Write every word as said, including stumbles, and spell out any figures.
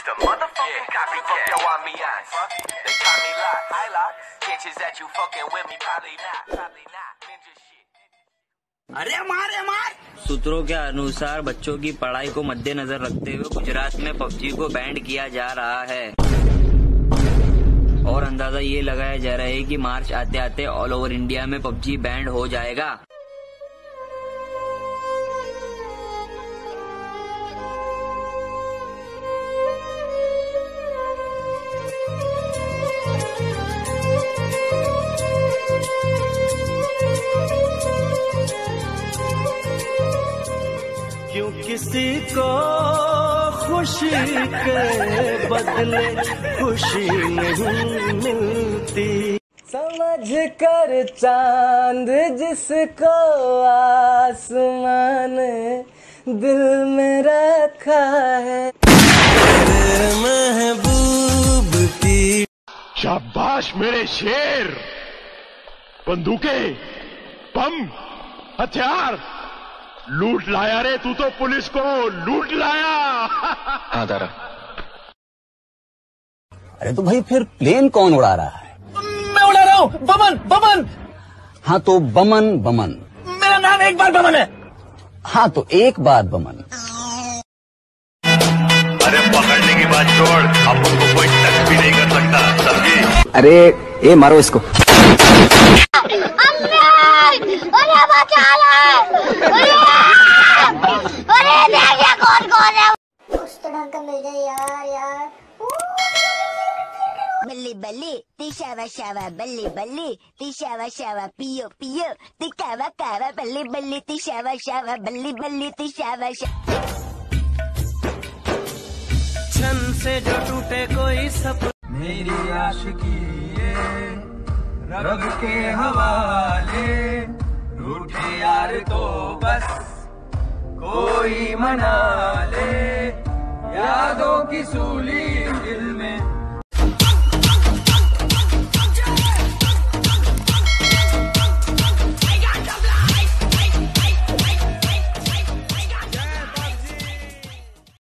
Just a motherfucking yeah. copycat. Yo, I'm Beyonce. They call me Lock. I Lock. Chances that you fucking with me, probably not. Probably not. Ninja shit. अरे मार मार। सूत्रों के अनुसार बच्चों की पढ़ाई को मद्देनजर रखते हुए गुजरात में पबजी को बैन किया जा रहा है और अंदाजा ये लगाया जा रहा है कि मार्च आते आते ऑल ओवर इंडिया में पबजी बैन हो जाएगा। क्यों किसी को खुशी के बदले खुशी नहीं मिलती। समझ कर चांद जिसको आसमान दिल में रखा है तेरे महबूब की। शाबाश मेरे शेर। बंदूकें, बम, हथियार लूट लाया रे तू तो पुलिस को लूट लाया। हाँ दारा। अरे तो भाई फिर प्लेन कौन उड़ा रहा है? मैं उड़ा रहा हूँ। बमन बमन। हाँ तो बमन बमन। मेरा नाम एक बार बमन है। हाँ तो एक बार बमन। अरे पकड़ने की बात छोड़, अब उनको कोई टच भी नहीं कर सकता, समझे? अरे ए मारो इसको। कौन कौन है? कुछ तो ढंग का मिल जाए यार यार। बल्ली बल्ली तिशावा शावा बल्ली बल्ली तिशावा शावा पियो पियो तिकावा कावा बल्ली बल्ली तिशावा शावा बल्ली बल्ली तिशावा शावा। छन से जो टूटे कोई सपना मेरी आशिकी ये रब के हवाले। रूठे यार तो बस कोई मना ले यादों की सूली